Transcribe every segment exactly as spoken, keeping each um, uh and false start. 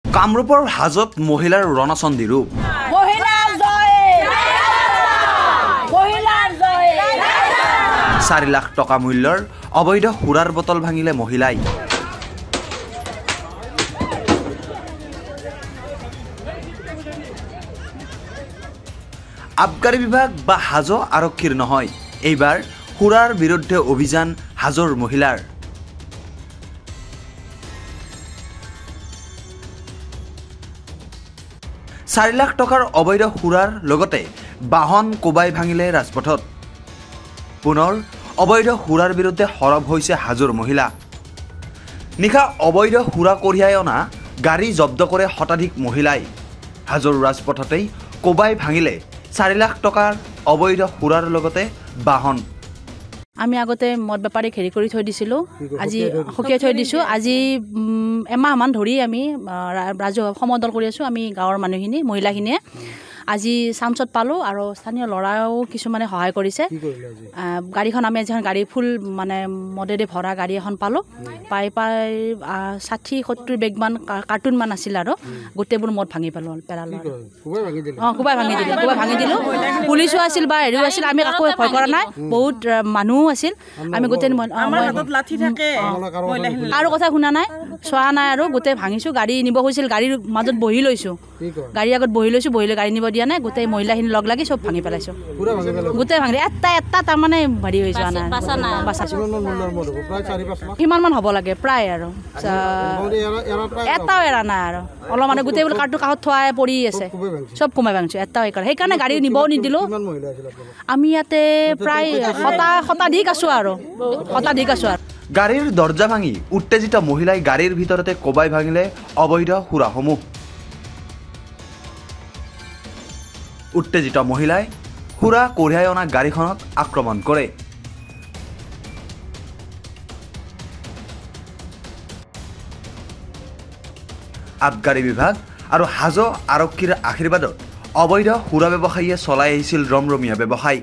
কামৰূপৰ হাজত মহিলাৰ ৰণচণ ৰূপ চাৰি লাখ টকা মূল্যৰ অবৈধ সুৰাৰ বটল ভাঙিলে মহিলাই আবকাৰী বিভাগ বা হাজো আৰক্ষীৰ নহয় এইবাৰ সুৰাৰ বিৰুদ্ধে অভিযান হাজোৰ মহিলাৰ চাৰি লাখ টকাৰ অবৈধ সুৰাৰ লগতে বাহন কোবাই ভাঙিলে ৰাজপথত পুনৰ অবৈধ সুৰাৰ বিৰুদ্ধে সৰব হৈছে হাজোৰ মহিলা নিশা অবৈধ সুৰা কঢ়িয়াই অনা গাড়ী জব্দ কৰে শতাধিক মহিলাই হাজোৰ ৰাজপথতেই কোবাই ভাঙিলে চাৰি লাখ টকাৰ অবৈধ সুৰাৰ লগতে বাহন আমি আগতে মদ বেপাৰীক হেৰি কৰি থৈ দিছিলোঁ আজি সকিয়াই থৈ দিছোঁ আজি এমাহমান ধৰি আমি ৰাজহুৱা সমদল কৰি আছোঁ আমি গাঁৱৰ মানুহখিনি মহিলাখিনিয়ে আজি চামচত পালোঁ আৰু স্থানীয় ল'ৰাও কিছুমানে সহায় কৰিছে গাড়ীখন আমি এখন গাড়ী ফুল মানে মদেৰে ভৰা গাড়ী এখন পালোঁ পাই পাই ষাঠি সত্তৰ বেগমান কাৰ্টুনমান আছিল আৰু গোটেইবোৰ মদ ভাঙি পেলালোঁ পেলালোঁ অঁ কোবাই ভাঙি দিলোঁ কোবাই ভাঙি দিলোঁ পুলিচো আছিল বা হেৰিও আছিল আমি কাকো ভয় কৰা নাই বহুত মানুহো আছিল আমি গোটেই আৰু কথা শুনা নাই চোৱা নাই আৰু গোটেই ভাঙিছোঁ গাড়ী নিব খুজিছিল গাড়ীৰ মাজত বহি লৈছোঁ গাড়ীৰ আগত বহি লৈছোঁ বহি লৈ গাড়ী নিব দিয়া নাই গোটেই মহিলাখিনি লগ লাগি চব ভাঙি পেলাইছোঁ গোটেই ভাঙি এটা এটা তাৰমানে হেৰি হৈ যোৱা নাই কিমানমান হ'ব লাগে প্ৰায় আৰু এটাও এৰা নাই আৰু অলপ মানে গোটেইবোৰ কাৰ্টুন কাষত থোৱাই পৰি আছে চব কোমাই ভাঙিছোঁ এটাও এইকাৰণে সেইকাৰণে গাড়ী নিবও নিদিলোঁ আমি ইয়াতে প্ৰায় শতা শতাধিক আছোঁ আৰু শতাধিক আছোঁ আৰু গাড়ীৰ দৰ্জা ভাঙি উত্তেজিত মহিলাই গাড়ীৰ ভিতৰতে কোবাই ভাঙিলে অবৈধ সুৰাসমূহ উত্তেজিত মহিলাই সুৰা কঢ়িয়াই অনা গাড়ীখনক আক্ৰমণ কৰে আবকাৰী বিভাগ আৰু হাজো আৰক্ষীৰ আশীৰ্বাদত অবৈধ সুৰা ব্যৱসায়ীয়ে চলাই আহিছিল ৰমৰমীয়া ব্যৱসায়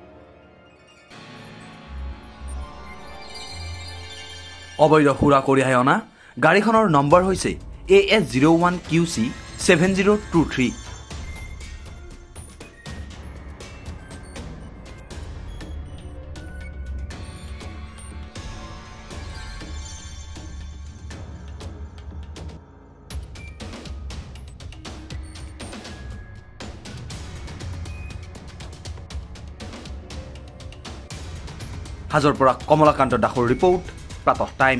অবৈধ সুৰা কঢ়িয়াই অনা গাড়ীখনৰ নম্বৰ হৈছে A S zero' one Q C seven zero' two three হাজোৰ পৰা কমলাকান্ত দাসৰ ৰিপৰ্ট প্ৰাতঃ টাইম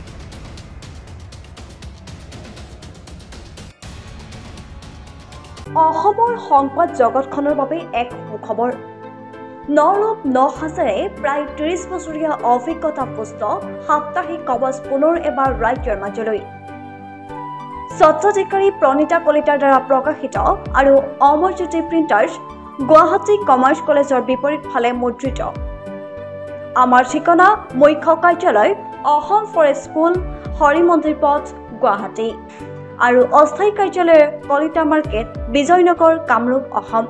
অসমৰ সংবাদ জগতখনৰ বাবে এক সুখবৰ নৰূপ ন হাজাৰে প্ৰায় ত্ৰিশ বছৰীয়া অভিজ্ঞতা পুষ্ট সাপ্তাহিক কবচ পুনৰ এবাৰ ৰাজ্যৰ মাজলৈ স্বত্বাধিকাৰী প্ৰণীতা কলিতাৰ দ্বাৰা প্ৰকাশিত আৰু অমৰজ্যোতি প্ৰিণ্টাৰ্ছ গুৱাহাটী কমাৰ্চ কলেজৰ বিপৰীত ফালে মুদ্ৰিত আমাৰ ঠিকনা মুখ্য কাৰ্যালয় অসম ফৰেষ্ট স্কুল হৰি মন্দিৰ পথ গুৱাহাটী আৰু অস্থায়ী কাৰ্যালয় কলিতা মাৰ্কেট বিজয়নগৰ কামৰূপ অসম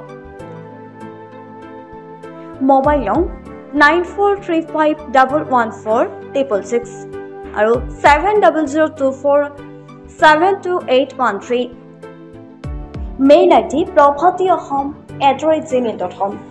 মোবাইল নং nine four three five double one four triple six আৰু seven double zero' two four seven two eight one three mail I D Prabhati Assam at the rate Gmail dot com